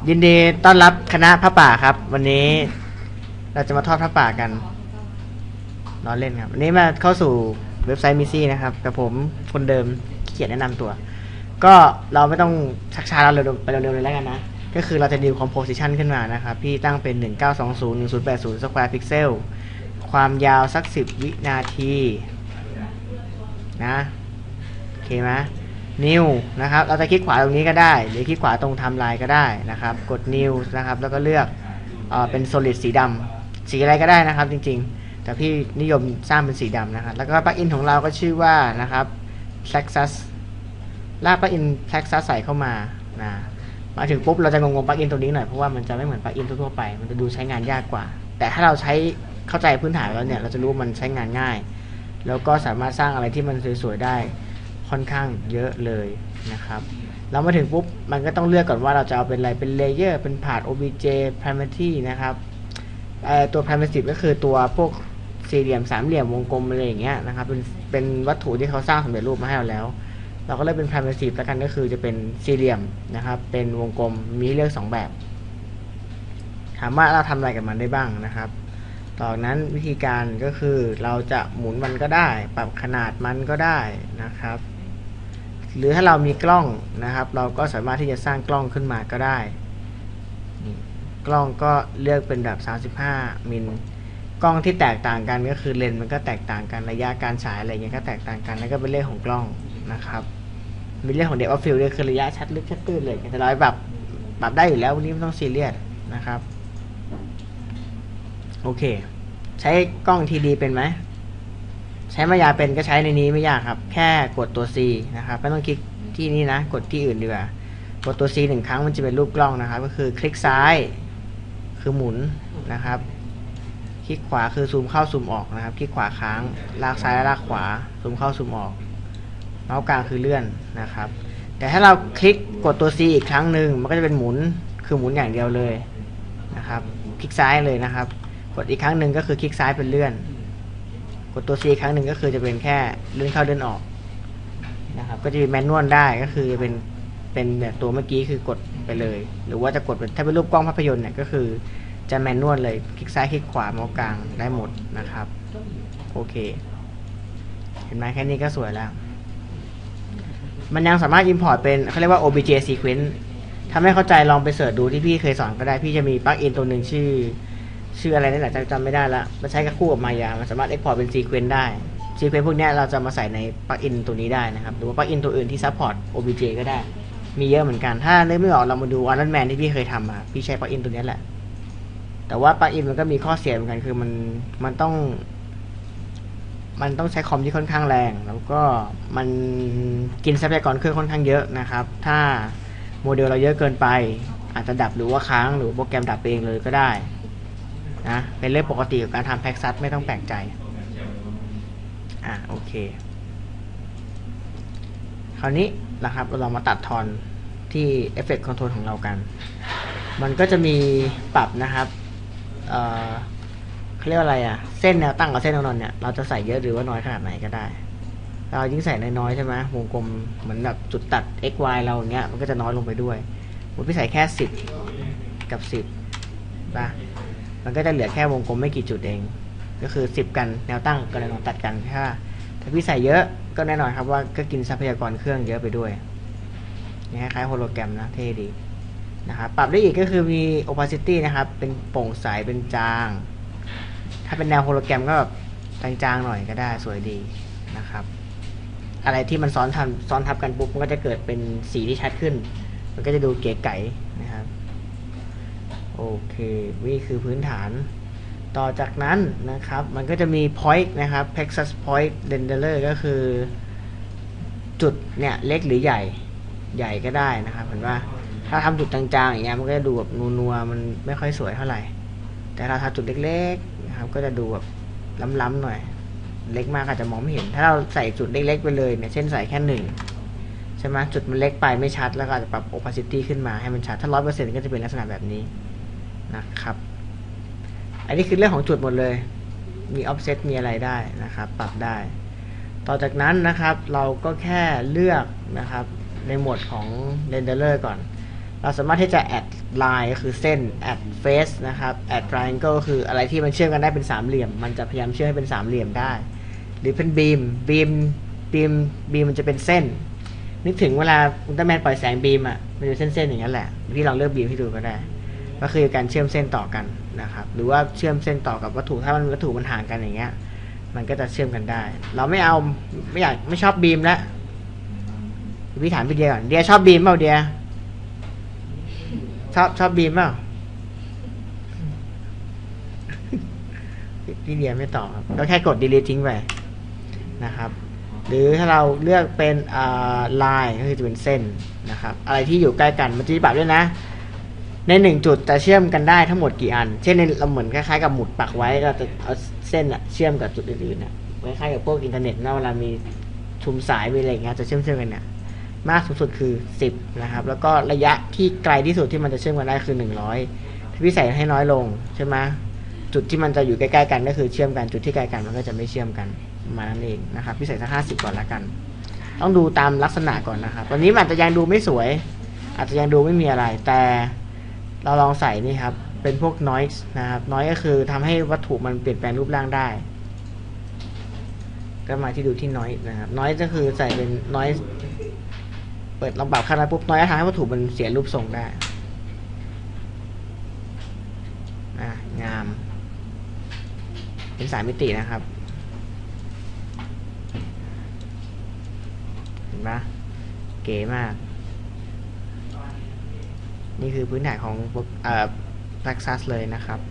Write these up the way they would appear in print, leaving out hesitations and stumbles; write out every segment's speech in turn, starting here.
ยินดีต้อนรับคณะพระป่าครับวันนี้เราจะมาทอดพระป่ากันล้อเล่นครับวันนี้มาเข้าสู่เว็บไซต์มิซี่นะครับกับผมคนเดิมเขียนแนะนำตัวก็เราไม่ต้องชักช้าเราไปเร็วๆเลยแล้วกันนะก็คือเราจะดิวคอมโพสิชันขึ้นมานะครับพี่ตั้งเป็น1920 1080 square pixel ความยาวสัก10วินาทีนะโอเคไหมNew นะครับเราจะคลิกขวาตรงนี้ก็ได้หรือคลิกขวาตรงไทม์ไลน์ก็ได้นะครับกด New นะครับแล้วก็เลือกเป็น Solid สีดำสีอะไรก็ได้นะครับจริงๆแต่พี่นิยมสร้างเป็นสีดำนะครับแล้วก็ปลั๊กอินของเราก็ชื่อว่านะครับ Plexus ลากปลั๊กอิน Plexus ใส่เข้ามานะมาถึงปุ๊บเราจะงงปลั๊กอินตัวนี้หน่อยเพราะว่ามันจะไม่เหมือนปลั๊กอินทั่วๆไปมันจะดูใช้งานยากกว่าแต่ถ้าเราใช้เข้าใจพื้นฐานแล้วเนี่ยเราจะรู้มันใช้งานง่ายแล้วก็สามารถสร้างอะไรที่มันสวยๆได้ค่อนข้างเยอะเลยนะครับเรามาถึงปุ๊บมันก็ต้องเลือกก่อนว่าเราจะเอาเป็นอะไรเป็นเลเยอร์เป็น Part OBJ Primary นะครับตัว Primary ก็คือตัวพวกสี่เหลี่ยมสามเหลี่ยมวงกลมอะไรอย่างเงี้ยนะครับเป็นวัตถุที่เขาสร้างสำเร็จรูปมาให้เราแล้วเราก็เลือกเป็น Primary แล้วกันก็คือจะเป็นสี่เหลี่ยมนะครับเป็นวงกลมมีเลือก2แบบถามว่าเราทำอะไรกับมันได้บ้างนะครับต่อนั้นวิธีการก็คือเราจะหมุนมันก็ได้ปรับขนาดมันก็ได้นะครับหรือถ้าเรามีกล้องนะครับเราก็สามารถที่จะสร้างกล้องขึ้นมาก็ได้กล้องก็เลือกเป็นแบบ35มิลกล้องที่แตกต่างกันก็คือเลนส์มันก็แตกต่างกันระยะการฉายอะไรเงี้ยก็แตกต่างกันแล้วก็เป็นเรื่องของกล้องนะครับมีเรื่องของ depth of field ด้วยคือระยะชัดลึกชัดตื้นเลยแต่เราแบบปรับได้อยู่แล้ววันนี้ไม่ต้องซีเรียสนะครับโอเคใช้กล้องทีดีเป็นไหมใช้มายาเป็นก็ใช้ในนี้ไม่ยากครับแค่กดตัว C นะครับไม่ต้องคลิกที่นี่นะกดที่อื่นดีกว่ากดตัว C 1ครั้งมันจะเป็นรูปกล้องนะครับก็คือคลิกซ้ายคือหมุนนะครับคลิกขวาคือซูมเข้าซูมออกนะครับคลิกขวาค้างลากซ้ายลากขวาซูมเข้าซูมออกเมาส์กลางคือเลื่อนนะครับแต่ถ้าเราคลิกกดตัว C อีกครั้งหนึ่งมันก็จะเป็นหมุนคือหมุนอย่างเดียวเลยนะครับคลิกซ้ายเลยนะครับกดอีกครั้งหนึ่งก็คือคลิกซ้ายเป็นเลื่อนกดตัว C ครั้งหนึ่งก็คือจะเป็นแค่เลื่อนเข้าเลื่อนออกนะครับก็จะมีแมนนวลได้ก็คือเป็นแบบตัวเมื่อกี้คือกดไปเลยหรือว่าจะกดเป็นถ้าเป็นรูปกล้องภาพยนตร์เนี่ยก็คือจะแมนนวลเลยคลิกซ้ายคลิกขวาเมาส์กลางได้หมดนะครับโอเคเห็นไหมแค่นี้ก็สวยแล้วมันยังสามารถ import เป็นเขาเรียกว่า OBJ sequence ถ้าไม่เข้าใจลองไปเสิร์ชดูที่พี่เคยสอนก็ได้พี่จะมีปลั๊กอินตัวหนึ่งชื่ออะไรนี่แหละจำไม่ได้ละมันใช้กับคู่กับมายามันสามารถ export เป็น sequence ได้ sequence พวกนี้เราจะมาใส่ในปลั๊กอินตัวนี้ได้นะครับหรือว่าปลั๊กอินตัวอื่นที่ support OBJ ก็ได้มีเยอะเหมือนกันถ้านึกไม่ออกเรามาดู Iron Man ที่พี่เคยทำมาพี่ใช้ปลั๊กอินตัวนี้แหละแต่ว่าปลั๊กอินมันก็มีข้อเสียเหมือนกันคือมันต้องใช้คอมที่ค่อนข้างแรงแล้วก็มันกินทรัพยากรเครื่องค่อนข้างเยอะนะครับถ้าโมเดลเราเยอะเกินไปอาจจะดับหรือว่าค้างหรือโปรแกรมดับเองเลยก็ได้นะเป็นเรื่องปกติของการทำแพ็กซัสไม่ต้องแปลกใจโอเคคราวนี้นะครับเรามาตัดทอนที่ Effect Control ของเรากันมันก็จะมีปรับนะครับเขาเรียกว่าอะไรเส้นแนวตั้งกับเส้นแนวนอนเนี่ยเราจะใส่เยอะหรือว่าน้อยขนาดไหนก็ได้เรายิ่งใส่น้อยๆใช่ไหมวงกลมเหมือนแบบจุดตัด x y เราอย่างเงี้ยมันก็จะน้อยลงไปด้วยผมพี่ใส่แค่10กับ10นะมันก็จะเหลือแค่วงกลมไม่กี่จุดเองก็คือ10กันแนวตั้งกับแนวนอนตัดกันถ้าพี่ใส่เยอะก็แน่นอนครับว่าก็กินทรัพยากรเครื่องเยอะไปด้วยนี่คล้ายๆโฮโลแกรมนะเท่ดีนะครับปรับได้อีกก็คือมี opacity นะครับเป็นโปร่งใสเป็นจางถ้าเป็นแนวโฮโลแกรมก็แบบจางๆหน่อยก็ได้สวยดีนะครับอะไรที่มันซ้อนทับกันปุ๊บมันก็จะเกิดเป็นสีที่ชัดขึ้นมันก็จะดูเก๋ไก๋นะครับโอเคนี่คือพื้นฐานต่อจากนั้นนะครับมันก็จะมี point นะครับ Plexus point renderer ก็คือจุดเนี่ยเล็กหรือใหญ่ก็ได้นะครับเห็นว่าถ้าทำจุดจางๆอย่างเงี้ยมันก็จะดูแบบนัวๆมันไม่ค่อยสวยเท่าไหร่แต่ถ้าทำจุดเล็กๆนะครับก็จะดูแบบล้ำๆหน่อยเล็กมากอาจจะมองไม่เห็นถ้าเราใส่จุดเล็กๆไปเลยเนี่ยเช่นใส่แค่1ใช่ไหมจุดมันเล็กไปไม่ชัดแล้วก็อาจจะปรับ opacity ขึ้นมาให้มันชัดถ้า 100% ก็จะเป็นลักษณะแบบนี้นะครับอันนี้คือเรื่องของจุดหมดเลยมี offset มีอะไรได้นะครับปรับได้ต่อจากนั้นนะครับเราก็แค่เลือกนะครับในโหมดของ renderer ก่อนเราสามารถที่จะ add line ก็คือเส้น add face นะครับ add triangle ก็คืออะไรที่มันเชื่อมกันได้เป็นสามเหลี่ยมมันจะพยายามเชื่อมให้เป็นสามเหลี่ยมได้หรือเป็น beam มันจะเป็นเส้นนึกถึงเวลาอุลตร้าแมนปล่อยแสงบีมอ่ะมันจะเส้นอย่างนั้นแหละพี่ลองเลือกบีมให้ดูก็ได้ก็คือการเชื่อมเส้นต่อกันนะครับหรือว่าเชื่อมเส้นต่อกับวัตถุถ้ามันวัตถุมันห่างกันอย่างเงี้ยมันก็จะเชื่อมกันได้เราไม่ชอบบีมแล้วพี่ถามพี่เดียก่อนเดียชอบบีมเปล่าเดียชอบบีมเปล่าพี่เดียไม่ตอบครับก็แค่กด delete ทิ้งไปนะครับหรือถ้าเราเลือกเป็นline ก็คือจะเป็นเส้นนะครับอะไรที่อยู่ใกล้กันมันจะปรับด้วยนะใน1จุดจะเชื่อมกันได้ทั้งหมดกี่อันเช่นเราเหมือนคล้ายๆกับหมุดปักไว้ก็จะเอาเส้นเชื่อมกับจุดอื่นๆนะคล้ายๆกับพวกอินเทอร์เน็ตนะเวลามีชุมสายมีอะไรอย่างเงี้ยจะเชื่อมกันเนี่ยมากสูงสุดคือ10นะครับแล้วก็ระยะที่ไกลที่สุดที่มันจะเชื่อมกันได้คือ100ถ้าพี่ใส่ให้น้อยลงใช่ไหมจุดที่มันจะอยู่ใกล้ๆกันก็คือเชื่อมกันจุดที่ไกลกันมันก็จะไม่เชื่อมกันมานั่นเองนะครับพี่ใส่สัก50ก่อนละกันต้องดูตามลักษณะก่อนนะครับวันนี้มันอาจจะยังดูไม่สวยอาจจะยังดูไม่มีอะไรแต่เราลองใส่นี่ครับเป็นพวก noise นะครับ noise ก็คือทำให้วัตถุมันเปลี่ยนแปลงรูปร่างได้ก็มาที่ดูที่ noise นะครับ noise ก็คือใส่เป็น noise เปิดลองปรับค่าน้อยปุ๊บ noise ทำให้วัตถุมันเสียรูปทรงได้งามเป็น3 มิตินะครับเห็นปะเก๋มากนี่คือพื้นฐานของTexas เลยนะครับ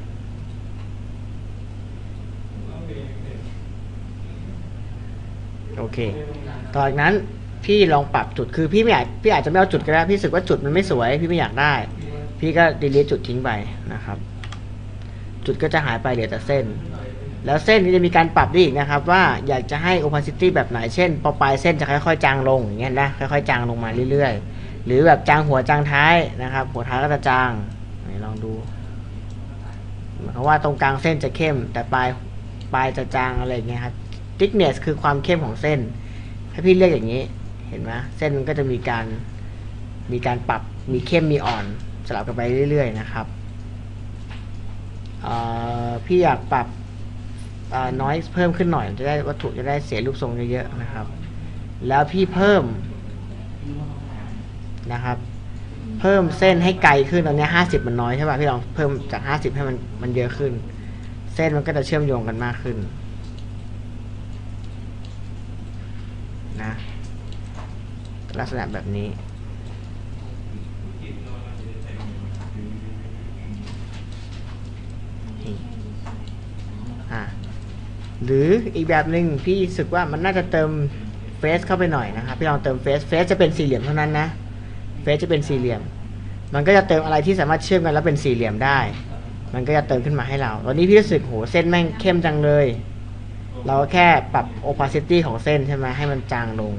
โอเคต่อจากนั้นพี่ลองปรับจุดคือพี่อาจจะไม่เอาจุดก็ได้พี่รู้สึกว่าจุดมันไม่สวยพี่ไม่อยากได้พี่ก็ delete จุดทิ้งไปนะครับจุดก็จะหายไปเหลือแต่เส้นแล้วเส้นนี้จะมีการปรับได้อีกนะครับว่าอยากจะให้ opacity แบบไหนเช่นปลายเส้นจะค่อยๆจางลงอย่างเงี้ยนะค่อยๆจางลงมาเรื่อยๆหรือแบบจางหัวจางท้ายนะครับหัวท้ายก็จะจางลองดูเพราะว่าตรงกลางเส้นจะเข้มแต่ปลายจะจางอะไรอย่างเงี้ยครับ thickness คือความเข้มของเส้นถ้าพี่เลือกอย่างนี้เห็นไหมเส้นมันก็จะมีการปรับมีเข้มมีอ่อนสลับกันไปเรื่อยๆนะครับพี่อยากปรับnoise เพิ่มขึ้นหน่อยจะได้วัตถุจะได้เสียรูปทรงเยอะๆนะครับแล้วพี่เพิ่มนะครับเพิ่มเส้นให้ไกลขึ้นตอนนี้50มันน้อยใช่ป่ะพี่ลองเพิ่มจาก50ให้มันเยอะขึ้นเส้นมันก็จะเชื่อมโยงกันมากขึ้นนะลักษณะแบบนี้หรืออีกแบบหนึ่งพี่รู้สึกว่ามันน่าจะเติมเฟซเข้าไปหน่อยนะครับพี่ลองเติมเฟซจะเป็นสี่เหลี่ยมเท่านั้นนะเฟซจะเป็นสี่เหลี่ยมมันก็จะเติมอะไรที่สามารถเชื่อมกันแล้วเป็นสี่เหลี่ยมได้มันก็จะเติมขึ้นมาให้เราตอนนี้พี่รู้สึกโหเส้นแม่งเข้มจังเลยเราแค่ปรับ opacity ของเส้นใช่ไหมให้มันจางลง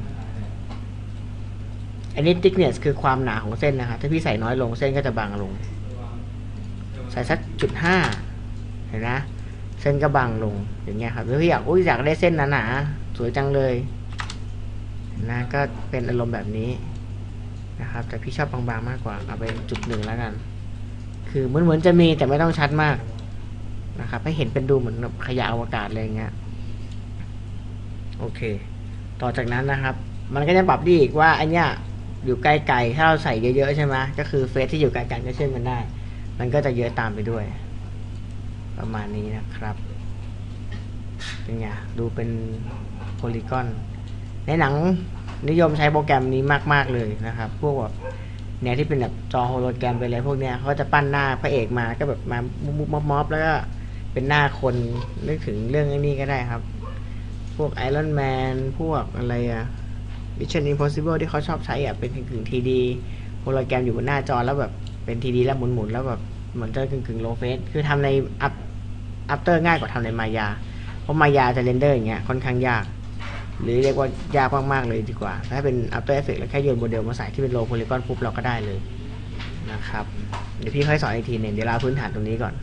อันนี้ thickness คือความหนาของเส้นนะครับถ้าพี่ใส่น้อยลงเส้นก็จะบางลงใส่สัก0.5เห็นนะเส้นก็บางลงอย่างเงี้ยครับหรือพี่อยากได้เส้นหนาๆสวยจังเลยนะก็เป็นอารมณ์แบบนี้นะครับแต่พี่ชอบบางๆมากกว่าเอาเป็น1แล้วกันคือเหมือนจะมีแต่ไม่ต้องชัดมากนะครับให้เห็นเป็นดูเหมือนขยะอวกาศอะไรเงี้ยโอเคต่อจากนั้นนะครับมันก็จะปรับได้อีกว่าอันเนี้ยอยู่ใกล้ๆถ้าเราใส่เยอะๆใช่ไหมก็คือเฟซที่อยู่ไกลกันก็เชื่อมกันได้มันก็จะเยอะตามไปด้วยประมาณนี้นะครับเป็นไงดูเป็นโพลีกอนในหนังนิยมใช้โปรแกรมนี้มากๆเลยนะครับพวกแบบเนี่ยที่เป็นแบบจอโฮโลแกรมไปเลยพวกเนี้ยเขาจะปั้นหน้าพระเอกมาก็แบบมามุบม็อบแล้วก็เป็นหน้าคนนึกถึงเรื่องนี้ก็ได้ครับพวกไอรอนแมนพวกอะไรMission Impossible ที่เขาชอบใช้เป็นกึ่ง 3D โฮโลแกรมอยู่บนหน้าจอแล้วแบบเป็น 3D แล้วหมุนๆแล้วแบบเหมือนจะกึ่งโลเฟสคือทำในAfter ง่ายกว่าทำในมายาเพราะมายาจะเรนเดอร์อย่างเงี้ยค่อนข้างยากหรือเรียกว่ายากมากๆเลยดีกว่าถ้าเป็น After Effects แล้วแค่โยนโมเดลมาใส่ที่เป็น low polygon ปุ๊บเราก็ได้เลยนะครับเดี๋ยวพี่ค่อยสอนอีกทีนึงเดี๋ยวเราพื้นฐานตรงนี้ก่อน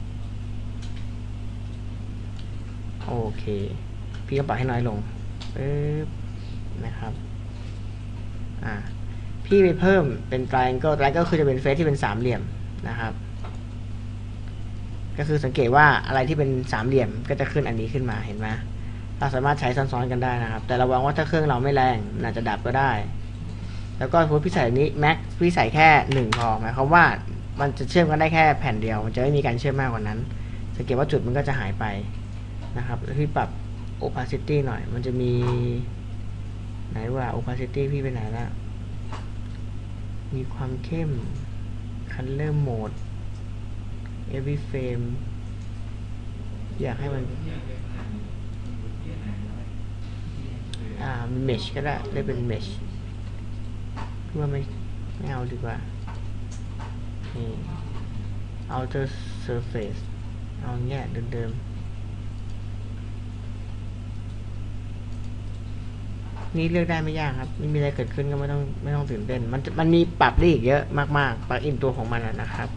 โอเคพี่ก็ปรับให้น้อยลงนะครับพี่ไปเพิ่มเป็น triangle คือจะเป็นเฟซที่เป็นสามเหลี่ยมนะครับก็คือสังเกตว่าอะไรที่เป็นสามเหลี่ยมก็จะขึ้นอันนี้ขึ้นมาเห็นไหมเราสามารถใช้ซ้อนๆกันได้นะครับแต่ระวังว่าถ้าเครื่องเราไม่แรงมันอาจจะดับก็ได้แล้วก็สมมติพี่ใส่นี้แม็กพี่ใส่แค่1พอหมายความว่ามันจะเชื่อมกันได้แค่แผ่นเดียวมันจะไม่มีการเชื่อมมากกว่านั้นสังเกตว่าจุดมันก็จะหายไปนะครับแล้วพี่ปรับ opacity หน่อยมันจะมีไหนว่า opacity พี่ไปไหนละมีความเข้ม color mode every frame อยากให้มันmesh ก็ได้เลยเป็น mesh เพื่อไม่เอาดีกว่านี่ outer surface เอาแง่เดิมๆนี่เลือกได้ไม่ยากครับไม่มีอะไรเกิดขึ้นก็ไม่ต้องตื่นเต้นมันมีปรับได้อีกเยอะมากๆปลั๊กอินตัวของมันนะครับ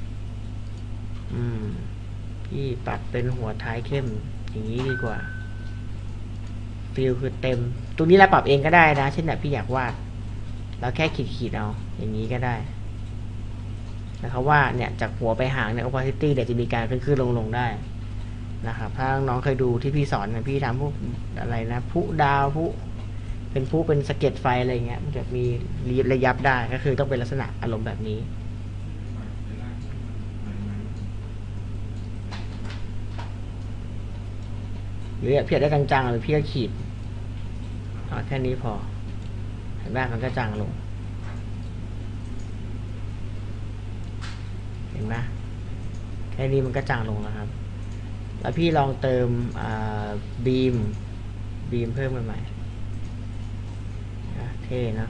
พี่ปรับเป็นหัวท้ายเข้มอย่างนี้ดีกว่าฟิลคือเต็มตรงนี้เราปรับเองก็ได้นะเช่นแบบพี่อยากวาดเราแค่ขีดเอาอย่างนี้ก็ได้นะครับว่าเนี่ยจากหัวไปหางเนี่ย opacity เดี๋ยวจะมีการขึ้นลงได้นะครับถ้าน้องเคยดูที่พี่สอนนะพี่ทำพวกอะไรนะพุดาวพุเป็นสะเก็ดไฟอะไรเงี้ยมันจะมีระยับได้ก็คือต้องเป็นลักษณะอารมณ์แบบนี้หรือพี่อยากได้จางๆหรือพี่ก็ขีดแค่นี้พอเห็นไหมมันก็จางลงเห็นไหมแค่นี้มันก็จางลงแล้วครับแล้วพี่ลองเติมบีมเพิ่มใหม่เท่นะ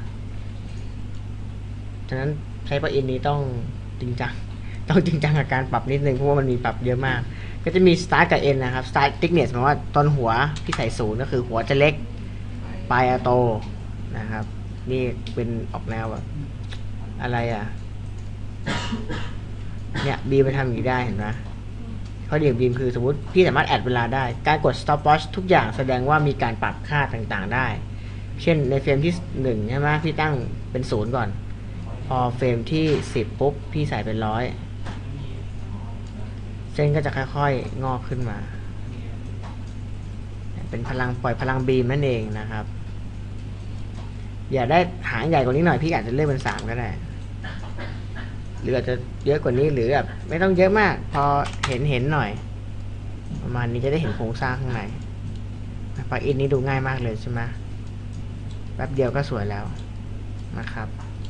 ฉะนั้นใช้ปลั๊กอินนี้ต้องจริงจังกับการปรับนิดนึงเพราะว่ามันมีปรับเยอะมากก็จะมี start กับ end นะครับ start thickness หมายว่าตอนหัวพี่ใส่0ก็คือหัวจะเล็กปลายโตนะครับนี่เป็นออกแนวแบบอะไรเนี่ยบีมไปทำอย่างนี้ได้เห็นไหมข้อดีของบีมคือสมมติพี่สามารถแอดเวลาได้การกด stopwatch ทุกอย่างแสดงว่ามีการปรับค่าต่างๆได้เช่นในเฟรมที่1ใช่ไหมพี่ตั้งเป็น0ก่อนพอเฟรมที่10ปุ๊บพี่ใส่เป็น100เส้นก็จะค่อยๆงอกขึ้นมาเป็นพลังปล่อยพลังบีมนั่นเองนะครับอยากได้หางใหญ่กว่านี้หน่อยพี่อาจจะเลื่อนเป็น3ก็ได้หรืออาจจะเยอะกว่านี้หรือแบบไม่ต้องเยอะมากพอเห็นหน่อยประมาณนี้จะได้เห็นโครงสร้างข้างในปลั๊กอินนี้ดูง่ายมากเลยใช่ไหมแป๊บเดียวก็สวยแล้วนะครับ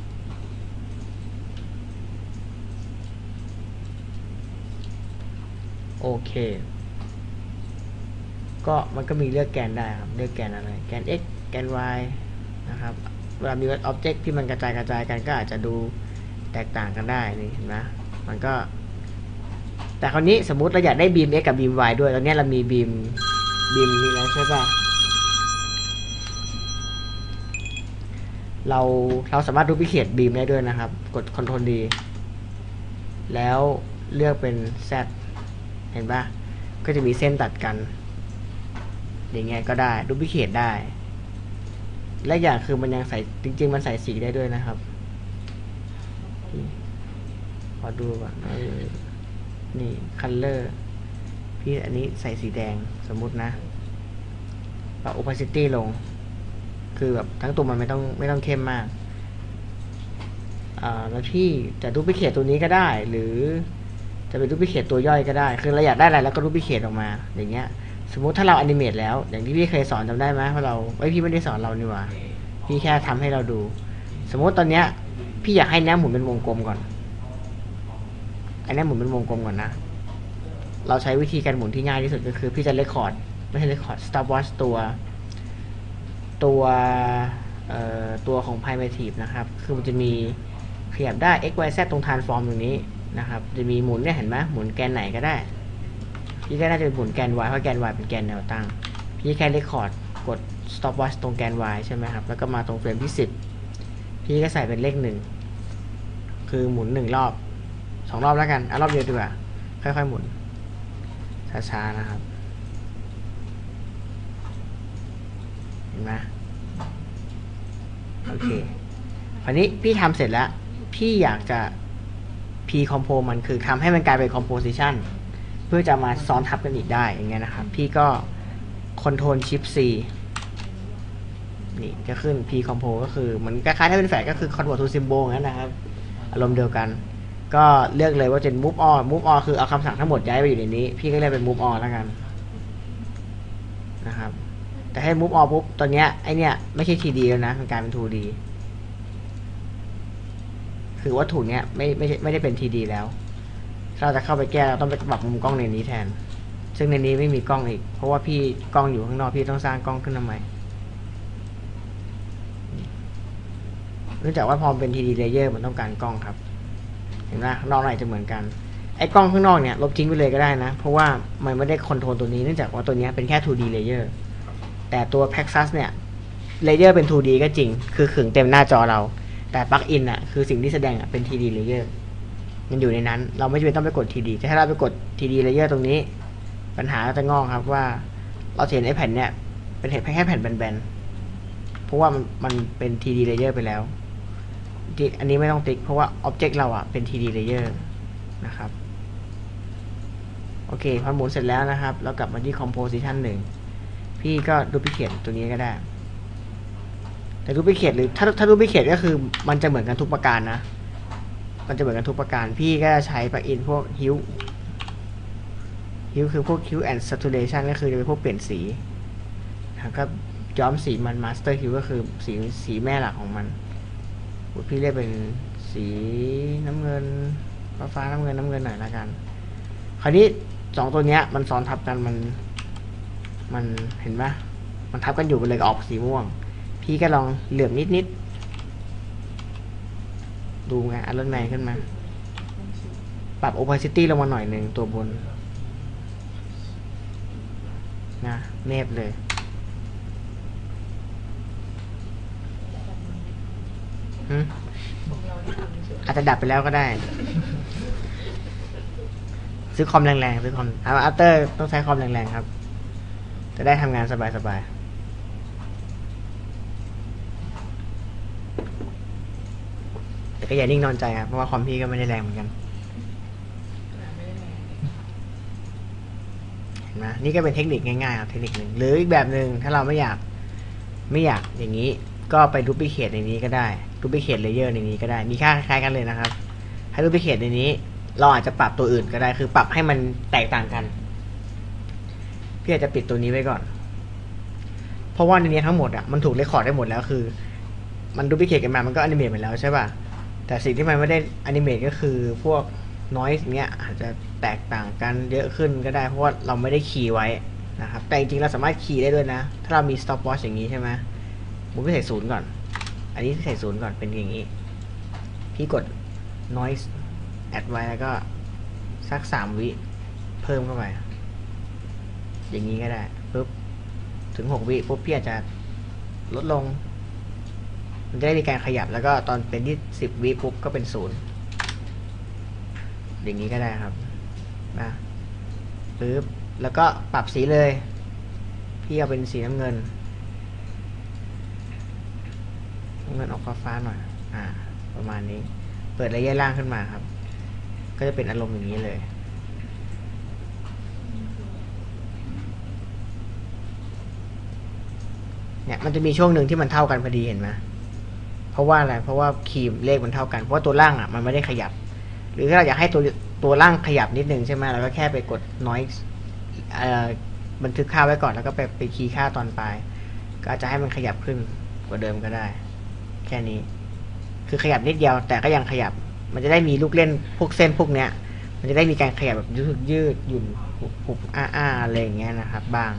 โอเคก็มันก็มีเลือกแกนได้ครับเลือกแกนอะไรแกน x แกน y นะครับเวลามี object ที่มันกระจายกันก็อาจจะดูแตกต่างกันได้นี่เห็นไหมมันก็แต่คราวนี้สมมุติเราอยากได้บีม x กับบีม y ด้วยตอนนี้เรามีบีมนี้แล้วใช่ป่ะเราสามารถดูพิเคทบีมได้ด้วยนะครับกด Ctrl D แล้วเลือกเป็น Z เห็นป่ะก็จะมีเส้นตัดกันอย่างเงี้ยก็ได้ดูพิเคทได้และอย่างคือมันยังใส่จริงๆมันใส่สีได้ด้วยนะครับขอดูก่อนนี่ color พี่อันนี้ใส่สีแดงสมมุตินะปรับ opacity ลงคือแบบทั้งตัวมันไม่ต้องเข้มมากแล้วที่จะดูพิเคทตัวนี้ก็ได้หรือจะเป็นดูพิเคทตัวย่อยก็ได้คือเราอยากได้อะไรแล้วก็ดูพิเคทออกมาอย่างเงี้ยสมมุติถ้าเราอนิเมตแล้วอย่างที่พี่เคยสอนจำได้ไหมว่าพี่ไม่ได้สอนเรานี่หว่าพี่แค่ทำให้เราดูสมมติตอนเนี้ยพี่อยากให้แนวหมุนเป็นวงกลมก่อนไอ้แนวหมุนเป็นวงกลมก่อนนะเราใช้วิธีการหมุนที่ง่ายที่สุดก็คือพี่จะเรคคอร์ดไม่ใช่เรคคอร์ด stopwatch ตัวของ primitive นะครับคือมันจะมีขยับได้ x y z ตรง transform ตรงนี้นะครับจะมีหมุนเนี่ยเห็นไหมหมุนแกนไหนก็ได้พี่ก็น่าจะเป็นหมุนแกน y เพราะแกน y เป็นแกนแนวตั้งพี่แค่เรคคอร์ดกด stopwatch ตรงแกน y ใช่ไหมครับแล้วก็มาตรงเฟรมที่10พี่ก็ใส่เป็นเลข1คือหมุน1รอบ2รอบแล้วกันรอบเดียวดีกว่าค่อยๆหมุนช้าๆนะครับเห็นไหมโอเคคราวนี้พี่ทำเสร็จแล้วพี่อยากจะ p compose มันคือทำให้มันกลายเป็น composition เพื่อจะมาซ้อนทับกันอีกได้อย่างเงี้ยนะครับพี่ก็ Ctrl Shift C นี่จะขึ้น p compose ก็คือเหมือนคล้ายๆถ้าเป็นแฝดก็คือ convert to symbol งั้นนะครับอารมณ์เดียวกันก็เลือกเลยว่าจะ move all คือเอาคำสั่งทั้งหมดย้ายไปอยู่ในนี้พี่ก็เลือกเป็น move all แล้วกันนะครับแต่ให้ move all ปุ๊บตอนเนี้ยไอเนี้ยไม่ใช่ 3D แล้วนะมันกลายเป็น 2D คือวัตถุเนี้ยไม่ได้เป็น 3D แล้วถ้าเราจะเข้าไปแก้เราต้องไปปรับมุมกล้องในนี้แทนซึ่งในนี้ไม่มีกล้องอีกเพราะว่าพี่กล้องอยู่ข้างนอกพี่ต้องสร้างกล้องขึ้นมาใหม่เนื่องจากว่าพอเป็น 3D layer มันต้องการกล้องครับเห็นไหมข้างนอกไหนจะเหมือนกันไอ้กล้องข้างนอกเนี่ยลบทิ้งไปเลยก็ได้นะเพราะว่ามันไม่ได้คอนโทรลตัวนี้เนื่องจากว่าตัวนี้เป็นแค่ 2D layer แต่ตัว Pexus เนี่ย layer เป็น 2D ก็จริงคือขึงเต็มหน้าจอเราแต่ plugin อ่ะคือสิ่งที่แสดงเป็น 3D layer มันอยู่ในนั้นเราไม่จำเป็นต้องไปกด 3D แต่ถ้าเราไปกด 3D layer ตรงนี้ปัญหาจะงอกครับว่าเราเห็นไอ้แผ่นเนี่ยเป็นแค่แผ่นแบนๆเพราะว่ามันเป็น 3D layer ไปแล้วอันนี้ไม่ต้องติ๊กเพราะว่า object เราอ่ะเป็น 3D layer นะครับโอเคพอหมุนเสร็จแล้วนะครับเรากลับมาที่ composition 1พี่ก็ duplicate ตัวนี้ก็ได้แต่ duplicate หรือถ้า duplicate ก็คือมันจะเหมือนกันทุกประการนะมันจะเหมือนกันทุกประการพี่ก็ใช้ plugin พวก hue คือพวก hue and saturation ก็คือจะเป็นพวกเปลี่ยนสีแล้วก็ย้อมสีมัน master hue ก็คือสีแม่หลักของมันพี่เรียกเป็นสีน้ำเงินฟ้าน้ำเงินหน่อยละกันคราวนี้สองตัวเนี้ยมันซ้อนทับกันมันเห็นไหมมันทับกันอยู่มันเลยออกสีม่วงพี่ก็ลองเหลื่อมนิดดูไงอัลเลนแมนขึ้นมาปรับ opacity ลงมาหน่อยหนึ่งตัวบนนะเนบเลยอาจจะดับไปแล้วก็ได้ซื้อคอมแรงๆซื้อคอมอัลเตอร์ต้องใช้คอมแรงๆครับจะได้ทำงานสบายๆแต่ก็อย่านิ่งนอนใจครับเพราะว่าคอมพี่ก็ไม่ได้แรงเหมือนกันเห็นไหมนี่ก็เป็นเทคนิคง่ายๆครับเทคนิคหนึ่งหรืออีกแบบหนึ่งถ้าเราไม่อยากอย่างนี้ก็ไปดูพิเคทในนี้ก็ได้ดูพิเคทเลเยอร์ในนี้ก็ได้มีค่าคล้ายๆกันเลยนะครับให้ดูพิเคทในนี้เราอาจจะปรับตัวอื่นก็ได้คือปรับให้มันแตกต่างกันพี่อาจจะปิดตัวนี้ไว้ก่อนเพราะว่าในนี้ทั้งหมดอ่ะมันถูกเรคคอร์ดได้หมดแล้วคือมันดูพิเคทกันมามันก็อนิเมตไปแล้วใช่ป่ะแต่สิ่งที่มันไม่ได้อนิเมตก็คือพวกนอยส์เนี้ยอาจจะแตกต่างกันเยอะขึ้นก็ได้เพราะว่าเราไม่ได้คีย์ไว้นะครับแต่จริงๆเราสามารถคีย์ได้ด้วยนะถ้าเรามี stop watch อย่างนี้ใช่ไหมผมไม่ใส่ศูนย์ก่อนอันนี้ใส่ศูนย์ก่อนเป็นอย่างนี้พี่กด noise add ไว้แล้วก็สัก3 วิเพิ่มเข้าไปอย่างนี้ก็ได้ปุ๊บถึง6 วิปุ๊บพี่อาจจะลดลงมันจะได้มีการขยับแล้วก็ตอนเป็นที่10 วิปุ๊บก็เป็น0อย่างนี้ก็ได้ครับนะปุ๊บแล้วก็ปรับสีเลยพี่เอาเป็นสีน้ำเงินออกฟ้าๆหน่อยประมาณนี้เปิดระยะล่างขึ้นมาครับก็จะเป็นอารมณ์อย่างนี้เลยเนี่ยมันจะมีช่วงหนึ่งที่มันเท่ากันพอดีเห็นไหมเพราะว่าอะไรเพราะว่าคีย์เลขมันเท่ากันเพราะว่าตัวล่างมันไม่ได้ขยับหรือถ้าเราอยากให้ตัวล่างขยับนิดนึงใช่ไหมเราก็แค่ไปกด noise บันทึกค่าไว้ก่อนแล้วก็ไปคีย์ค่าตอนปลายก็อาจจะให้มันขยับขึ้นกว่าเดิมก็ได้แค่นี้คือขยับนิดเดียวแต่ก็ยังขยับมันจะได้มีลูกเล่นพวกเส้นพวกเนี้ยมันจะได้มีการขยับแบบยืดหยุ่นหุบอะไรอย่างเงี้ยนะครับบ้าง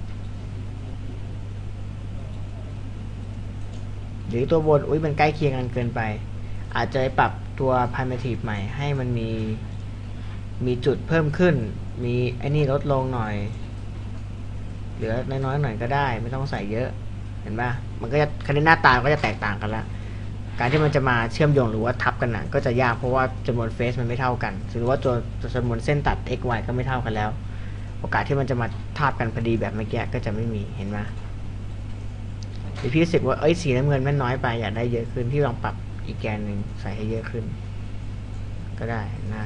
หรือตัวบนมันใกล้เคียงกันเกินไปอาจจะปรับตัว primitive ใหม่ให้มันมีจุดเพิ่มขึ้นมีไอ้นี่ลดลงหน่อยเหลือน้อยๆหน่อยก็ได้ไม่ต้องใส่เยอะเห็นป่ะมันก็จะคะแนนหน้าตาก็จะแตกต่างกันละการที่มันจะมาเชื่อมโยงหรือว่าทับกันนะก็จะยากเพราะว่าจำนวนเฟสมันไม่เท่ากันหรือว่าตัวจำนวนเส้นตัด x y ก็ไม่เท่ากันแล้วโอกาสที่มันจะมาทับกันพอดีแบบเมื่อกี้ก็จะไม่มีเห็นไหมหรือพี่รู้สึกว่าสีน้ำเงินมันน้อยไปอยากได้เยอะขึ้นพี่ลองปรับอีกแกนหนึ่งใส่ให้เยอะขึ้นก็ได้นะ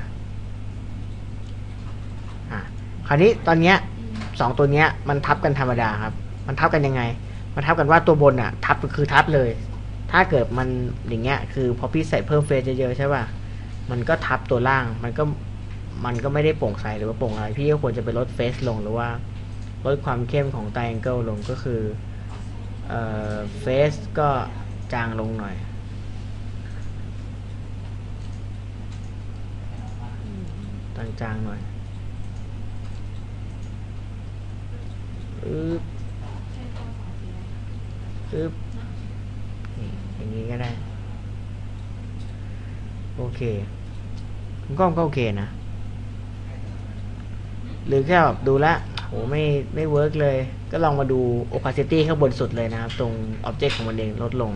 คราวนี้ตอนเนี้ย2ตัวเนี้ยมันทับกันธรรมดาครับมันทับกันยังไงมันทับกันว่าตัวบนอ่ะทับคือทับเลยถ้าเกิดมันอย่างเงี้ยคือพอพี่ใส่เพิ่มเฟซเยอะๆใช่ป่ะมันก็ทับตัวล่างมันก็ไม่ได้โปร่งใสหรือว่าโปร่งอะไรพี่ก็ควรจะไปลดเฟซลงหรือว่าลดความเข้มของไตรแองเกิลลงก็คือเฟซก็จางลงหน่อยจางหน่อยอย่างนี้ก็ได้โอเคกล้องก็โอเคนะหรือแค่แบบดูแลโหไม่เวิร์กเลยก็ลองมาดู opacity ข้างบนสุดเลยนะครับตรง object ของมันเองลดลง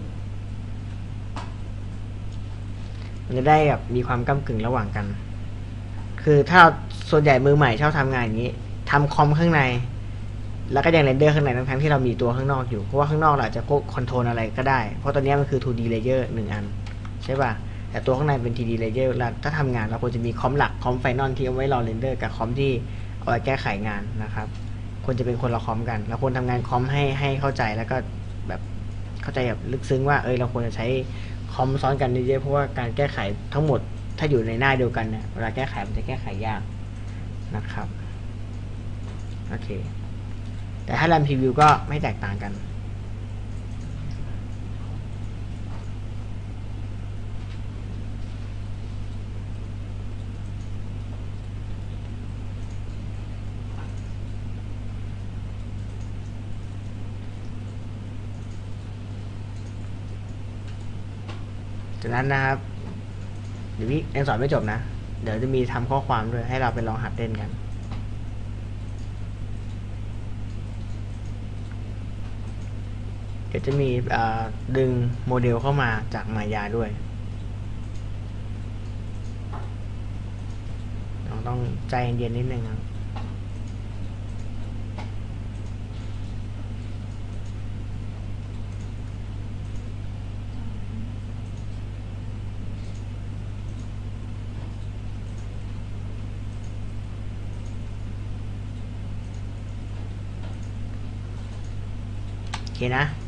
มันจะได้แบบมีความก้ำกึ่งระหว่างกันคือถ้าส่วนใหญ่มือใหม่ชอบทำงานอย่างนี้ทำคอมข้างในแล้วก็ยังเรนเดอร์ข้างในทั้งที่เรามีตัวข้างนอกอยู่เพราะว่าข้างนอกเราอาจจะคอนโทรลอะไรก็ได้เพราะตอนนี้มันคือ 2D layer 1 อันใช่ป่ะแต่ตัวข้างในเป็น 3D layer แล้วถ้าทำงานเราควรจะมีคอมหลักคอมไฟนอลที่เอาไว้รอเรนเดอร์กับคอมที่เอาไว้แก้ไขงานนะครับควรจะเป็นคนละคอมกันเราควรทำงานคอมให้เข้าใจแล้วก็แบบเข้าใจแบบลึกซึ้งว่าเราควรจะใช้คอมซ้อนกันเยอะๆเพราะว่าการแก้ไขทั้งหมดถ้าอยู่ในหน้าเดียวกันเนี่ยเวลาแก้ไขมันจะแก้ไขยากนะครับโอเคแต่ถ้ารันพรีวิวก็ไม่แตกต่างกันจากนั้นนะครับเดี๋ยวพี่ยังสอนไม่จบนะเดี๋ยวจะมีทำข้อความด้วยให้เราไปลองหัดเล่นกันเดี๋ยวจะมีดึงโมเดลเข้ามาจากมายาด้วยต้องใจเย็นนิดนึงครับโอเคนะ